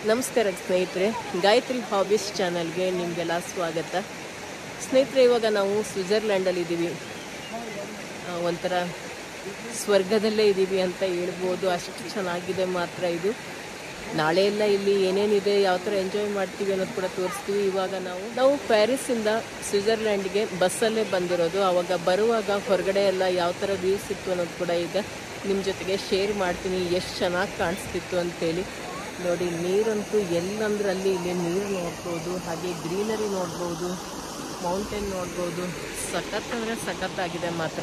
ನಮಸ್ಕಾರ ಸ್ನೇಹಿತರೆ, ಗಾಯತ್ರಿ ಹಾಬೀಸ್ ಚಾನಲ್ಗೆ ನಿಮಗೆಲ್ಲ ಸ್ವಾಗತ. ಸ್ನೇಹಿತರೆ, ಇವಾಗ ನಾವು ಸ್ವಿಟ್ಜರ್ಲ್ಯಾಂಡಲ್ಲಿ ಇದ್ದೀವಿ. ಒಂಥರ ಸ್ವರ್ಗದಲ್ಲೇ ಇದ್ದೀವಿ ಅಂತ ಹೇಳ್ಬೋದು. ಅಷ್ಟು ಚೆನ್ನಾಗಿದೆ ಮಾತ್ರ ಇದು. ನಾಳೆ ಎಲ್ಲ ಇಲ್ಲಿ ಏನೇನಿದೆ, ಯಾವ ಥರ ಎಂಜಾಯ್ ಮಾಡ್ತೀವಿ ಅನ್ನೋದು ಕೂಡ ತೋರಿಸ್ತೀವಿ. ಇವಾಗ ನಾವು ಪ್ಯಾರಿಸ್ಸಿಂದ ಸ್ವಿಟ್ಜರ್ಲ್ಯಾಂಡ್ಗೆ ಬಸ್ಸಲ್ಲೇ ಬಂದಿರೋದು. ಆವಾಗ ಬರುವಾಗ ಹೊರಗಡೆ ಎಲ್ಲ ಯಾವ ಥರ ವ್ಯೂಸ್ ಇತ್ತು ಅನ್ನೋದು ಕೂಡ ಈಗ ನಿಮ್ಮ ಜೊತೆಗೆ ಶೇರ್ ಮಾಡ್ತೀನಿ. ಎಷ್ಟು ಚೆನ್ನಾಗಿ ಕಾಣಿಸ್ತಿತ್ತು ಅಂತೇಳಿ. ನೋಡಿ, ನೀರಂತೂ ಎಲ್ಲಂದ್ರೆ ಅಲ್ಲಿ ಇಲ್ಲಿ ನೀರು ನೋಡ್ಬೋದು, ಹಾಗೆ ಗ್ರೀನರಿ ನೋಡ್ಬೋದು, ಮೌಂಟೇನ್ ನೋಡ್ಬೋದು. ಸಖತ್ ಅಂದರೆ ಸಖತ್ತಾಗಿದೆ ಮಾತ್ರ.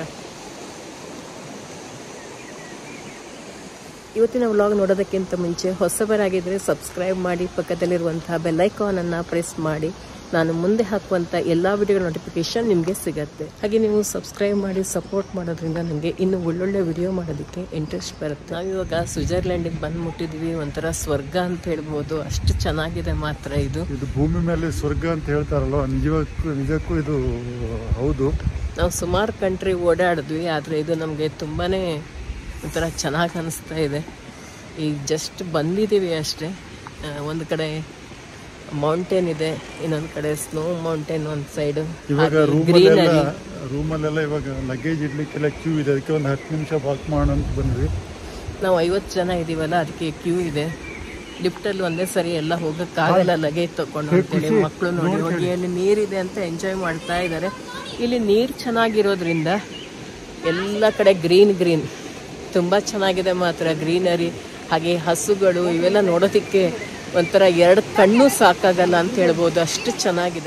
ಇವತ್ತಿನ ವ್ಲಾಗ್ ನೋಡೋದಕ್ಕಿಂತ ಮುಂಚೆ ಹೊಸಬರಾಗಿದ್ದರೆ ಸಬ್ಸ್ಕ್ರೈಬ್ ಮಾಡಿ, ಪಕ್ಕದಲ್ಲಿರುವಂತಹ ಬೆಲ್ಲೈಕಾನನ್ನು ಪ್ರೆಸ್ ಮಾಡಿ. ನಾನು ಮುಂದೆ ಹಾಕುವಂಥ ಎಲ್ಲ ವಿಡಿಯೋ ನೋಟಿಫಿಕೇಶನ್ ನಿಮಗೆ ಸಿಗುತ್ತೆ. ಹಾಗೆ ನೀವು ಸಬ್ಸ್ಕ್ರೈಬ್ ಮಾಡಿ ಸಪೋರ್ಟ್ ಮಾಡೋದ್ರಿಂದ ನನಗೆ ಇನ್ನು ಒಳ್ಳೊಳ್ಳೆ ವಿಡಿಯೋ ಮಾಡೋದಕ್ಕೆ ಇಂಟ್ರೆಸ್ಟ್ ಬರುತ್ತೆ. ನಾವಿವಾಗ ಸ್ವಿಟ್ಜರ್ಲ್ಯಾಂಡಿಗೆ ಬಂದು ಮುಟ್ಟಿದ್ವಿ. ಒಂಥರ ಸ್ವರ್ಗ ಅಂತ ಹೇಳ್ಬೋದು. ಅಷ್ಟು ಚೆನ್ನಾಗಿದೆ ಮಾತ್ರ ಇದು. ಭೂಮಿ ಮೇಲೆ ಸ್ವರ್ಗ ಅಂತ ಹೇಳ್ತಾರಲ್ವ, ನಿಜಕ್ಕೂ ಇದು ಹೌದು. ನಾವು ಸುಮಾರು ಕಂಟ್ರಿ ಓಡಾಡಿದ್ವಿ, ಆದರೆ ಇದು ನಮಗೆ ತುಂಬಾ ಒಂಥರ ಚೆನ್ನಾಗಿ ಅನಿಸ್ತಾ ಇದೆ. ಈಗ ಜಸ್ಟ್ ಬಂದಿದ್ದೀವಿ ಅಷ್ಟೇ. ಒಂದು ಕಡೆ ಮೌಂಟೇನ್ ಇದೆ, ಇನ್ನೊಂದು ಕಡೆ ಸ್ನೋ ಮೌಂಟೇನ್ ಒಂದು ಸೈಡ್. ಇವಾಗ ರೂಮಲ್ಲೆಲ್ಲ ಇವಾಗ ಲಗೇಜ್ ಇಡ್ಲಿಕ್ಕೆಲ್ಲ ಕ್ಯೂ ಇದೆ. ಅದಕ್ಕೆ ಒಂದು 10 ನಿಮಿಷ ವಾಕ್ ಮಾಡೋಣ ಅಂತ ಬಂದ್ವಿ. ನಾವು 50 ಜನ ಇದ್ದೀವಲ್ಲ, ಅದಕ್ಕೆ ಕ್ಯೂ ಇದೆ. ಲಿಫ್ಟಲ್ಲಿ ಒಂದೇ ಸರಿ ಎಲ್ಲ ಹೋಗೋಕ್ಕಾಗಲ್ಲ ಲಗೇಜ್ ತೊಗೊಂಡು ಅಂತೇಳಿ. ಮಕ್ಕಳು ನೋಡಿ ಹೋಗಿ ಅಲ್ಲಿ ನೀರಿದೆ ಅಂತ ಎಂಜಾಯ್ ಮಾಡ್ತಾ ಇದ್ದಾರೆ. ಇಲ್ಲಿ ನೀರು ಚೆನ್ನಾಗಿರೋದ್ರಿಂದ ಎಲ್ಲ ಕಡೆ ಗ್ರೀನ್ ತುಂಬ ಚೆನ್ನಾಗಿದೆ ಮಾತ್ರ. ಗ್ರೀನರಿ ಹಾಗೆ ಹಸುಗಳು ಇವೆಲ್ಲ ನೋಡೋದಕ್ಕೆ ಒಂಥರ 2 ಕಣ್ಣು ಸಾಕಾಗಲ್ಲ ಅಂತ ಹೇಳ್ಬೋದು. ಅಷ್ಟು ಚೆನ್ನಾಗಿದೆ.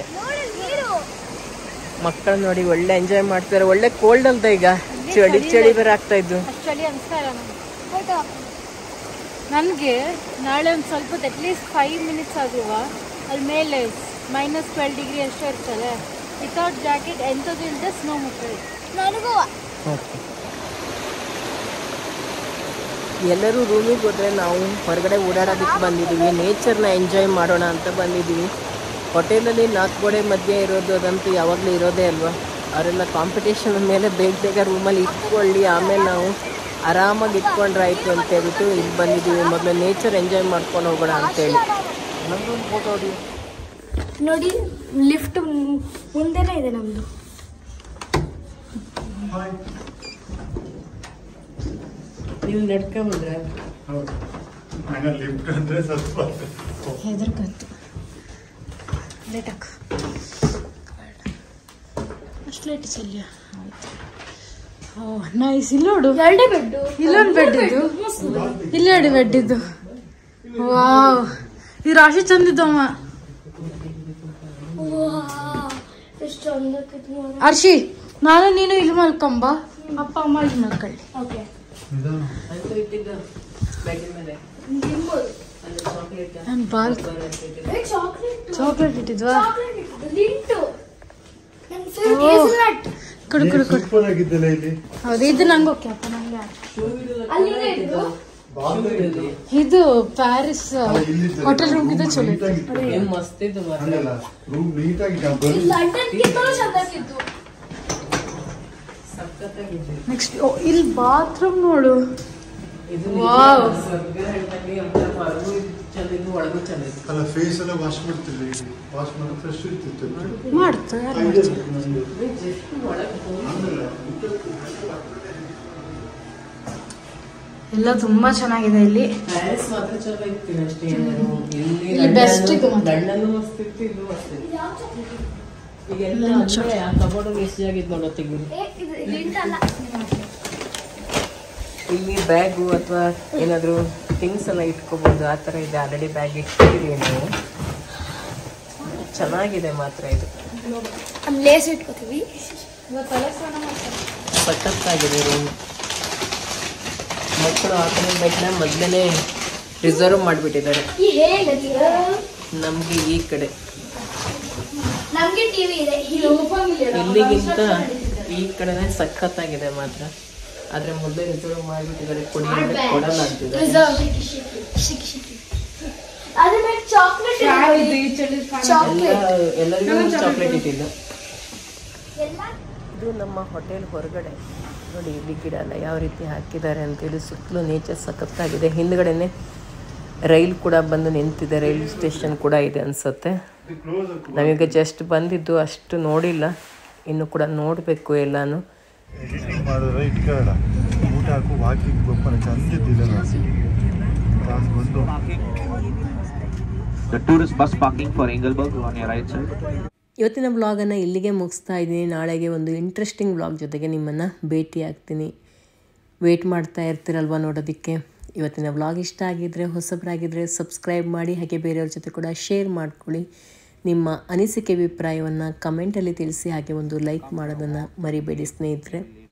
ಮಕ್ಕಳು ನೋಡಿ ಒಳ್ಳೆ ಎಂಜಾಯ್ ಮಾಡ್ತಾರೆ. ಒಳ್ಳೆ ಕೋಲ್ಡ್ ಅಲ್ದ, ಈಗ ಚಳಿ ಬೇರೆ ಆಗ್ತಾ ಇದ್ದು. ನನಗೆ ನಾಳೆ ಒಂದು ಸ್ವಲ್ಪ ಅಟ್ಲೀಸ್ಟ್ 5 ಮಿನಿಟ್ಸ್ ಆಗುವ ಅಲ್ಲಿ ಮೇಲೆ -12 ಡಿಗ್ರಿ ಅಷ್ಟೇ ಇರ್ತದೆ. ವಿತೌಟ್ ಜಾಕೆಟ್ ಎಂಥದ್ದು ಇಲ್ಲದೆ ಸ್ನೋ ಮುಟ್ಟದೆ ನನಗೂ. ಎಲ್ಲರೂ ರೂಮಿಗೆ ಹೋದರೆ ನಾವು ಹೊರಗಡೆ ಓಡಾಡೋದಕ್ಕೆ ಬಂದಿದ್ದೀವಿ. ನೇಚರ್ನ ಎಂಜಾಯ್ ಮಾಡೋಣ ಅಂತ ಬಂದಿದ್ದೀವಿ. ಹೋಟೆಲಲ್ಲಿ 4 ಗೋಡೆ ಮಧ್ಯೆ ಇರೋದು ಅದಂತೂ ಯಾವಾಗಲೂ ಇರೋದೇ ಅಲ್ವಾ. ಅವರೆಲ್ಲ ಕಾಂಪಿಟೇಷನ್ ಮೇಲೆ ಬೇಗ ರೂಮಲ್ಲಿ ಇಟ್ಕೊಳ್ಳಿ, ಆಮೇಲೆ ನಾವು ಆರಾಮಾಗಿ ಇಟ್ಕೊಂಡ್ರಾಯ್ತು ಅಂತ ಹೇಳ್ಬಿಟ್ಟು ಇಲ್ಲಿ ಬಂದಿದ್ದೀವಿ. ಮೊದಲು ನೇಚರ್ ಎಂಜಾಯ್ ಮಾಡ್ಕೊಂಡು ಹೋಗೋಣ ಅಂತೇಳಿ. ನಮ್ಮದೊಂದು ಫೋಟೋ ನೋಡಿ, ಲಿಫ್ಟ್ ಮುಂದೆನೇ ಇದೆ ನಮ್ಮದು. ನೀವು ನಡ್ಕೊಂಡ್ರೆ ಹೆದರ್ಕಂತು ಲೇಟಾಕ ಅಷ್ಟು ಲೇಟ್ ಚಲ್ಯ. ಆಯ್ತು, ನೈಸ್. ಇಲ್ಲಿ ನೋಡು, ಇಲ್ಲೊಂದು ಬೆಡ್ ಇದು, ಇಲ್ಲಿ ನೋಡಿ ಬೆಡ್ ಇದು. ವಾವ್, ಈ ರಾಶಿ ಚಂದಿದ್ದಮ್ಮ. ಅರ್ಷಿ, ನಾನು ನೀನು ಇಲ್ಲಿ ಮಲ್ಕೊಂಬ, ಅಪ್ಪ ಅಮ್ಮ ಇಲ್ಲಿ ಮಲ್ಕೊಳ್ಳಿ. ಚಾಕ್ಲೇಟ್ ಇಟ್ಟಿದ್ವಾ? ಹೌದು, ಇದು ನಂಗೆ ಓಕೆ ಅಪ್ಪ. ನಂಗೆ ಇದು ಪ್ಯಾರಿಸ್ ಹೋಟೆಲ್ ರೂಮ್ ಗಿಂತ ಚಲೋ ಇತ್ತು. ನೆಕ್ಸ್ಟ್ ಇಲ್ಲಿ ಬಾತ್ರೂಮ್ ನೋಡು. ಎಲ್ಲ ತುಂಬಾ ಚೆನ್ನಾಗಿದೆ ಇಲ್ಲಿ. ಬೆಸ್ಟ್ ಇದು. ಇಲ್ಲಿ ಬ್ಯಾಗು ಅಥವಾ ಏನಾದರೂ ಥಿಂಗ್ಸ್ ಎಲ್ಲ ಇಟ್ಕೋಬಹುದು. ಆ ಥರ ಇದೆ. ಆಲ್ರೆಡಿ ಬ್ಯಾಗ್ ಇಟ್ಕೊಂಡಿದ್ದೀವಿ ನಾವು. ಚೆನ್ನಾಗಿದೆ ಮಾತ್ರ ಇದು. ಸಖತ್ತಾಗಿದೆ ರೂಮ್. ಮಕ್ಕಳು ಆ ಕಡೆ ಬೆಡ್ನ ಮೊದಲೇ ರಿಸರ್ವ್ ಮಾಡಿಬಿಟ್ಟಿದ್ದಾರೆ. ನಮಗೆ ಈ ಕಡೆ ಇಲ್ಲಿಗಿಂತ ಈ ಕಡೆನೇ ಸಖತ್ತಾಗಿದೆ ಮಾತ್ರ. ಆದ್ರೆ ಮೊದಲೇ ರಿಸರ್ವ್ ಮಾಡಿಬಿಟ್ಟಿದ್ದಾರೆ. ಕೊಡಲ್ಲ ಅಂತಿದ್ದಾರೆ. ಎಲ್ಲರಿಗೂ ಚಾಕ್ಲೇಟ್ ಇಟ್ಟಿದ್ದು. ಇದು ನಮ್ಮ ಹೋಟೆಲ್ ಹೊರಗಡೆ ನೋಡಿ. ಇಲ್ಲಿ ಗಿಡ ಎಲ್ಲ ಯಾವ ರೀತಿ ಹಾಕಿದ್ದಾರೆ ಅಂತೇಳಿ. ಸುತ್ತಲೂ ನೇಚರ್ ಸಖತ್ತಾಗಿದೆ. ಹಿಂದ್ಗಡೆನೆ ರೈಲ್ ಕೂಡ ಬಂದು ನಿಂತಿದೆ, ರೈಲ್ವೆ ಸ್ಟೇಷನ್ ಕೂಡ ಇದೆ ಅನಿಸುತ್ತೆ. ನಾವೀಗ ಜಸ್ಟ್ ಬಂದಿದ್ದು, ಅಷ್ಟು ನೋಡಿಲ್ಲ, ಇನ್ನು ಕೂಡ ನೋಡಬೇಕು ಎಲ್ಲಾನು. ಎಡಿಟಿಂಗ್ ಮಾಡಿದ್ರೆ ಇಟ್ಕೊಳ್ಳ ಊಟ ಹಾಕು ವಾಕಿಂಗ್ ಗೊಬ್ಬರ ಚಂದಿದ್ದಿಲ್ಲ. The tourist bus parking for Engelberg on your right side. ಇವತ್ತಿನ ವ್ಲಾಗನ್ನು ಇಲ್ಲಿಗೆ ಮುಗಿಸ್ತಾ ಇದ್ದೀನಿ. ನಾಳೆಗೆ ಒಂದು ಇಂಟ್ರೆಸ್ಟಿಂಗ್ ವ್ಲಾಗ್ ಜೊತೆಗೆ ನಿಮ್ಮನ್ನು ಭೇಟಿ ಆಗ್ತೀನಿ. ವೇಟ್ ಮಾಡ್ತಾ ಇರ್ತೀರಲ್ವ ನೋಡೋದಕ್ಕೆ. ಇವತ್ತಿನ ವ್ಲಾಗ್ ಇಷ್ಟ ಆಗಿದ್ದರೆ, ಹೊಸಬರಾಗಿದ್ದರೆ ಸಬ್ಸ್ಕ್ರೈಬ್ ಮಾಡಿ, ಹಾಗೆ ಬೇರೆಯವ್ರ ಜೊತೆ ಕೂಡ ಶೇರ್ ಮಾಡ್ಕೊಳ್ಳಿ. ನಿಮ್ಮ ಅನಿಸಿಕೆ ಅಭಿಪ್ರಾಯವನ್ನು ಕಮೆಂಟಲ್ಲಿ ತಿಳಿಸಿ, ಹಾಗೆ ಒಂದು ಲೈಕ್ ಮಾಡೋದನ್ನು ಮರಿಬೇಡಿ ಸ್ನೇಹಿತರೆ.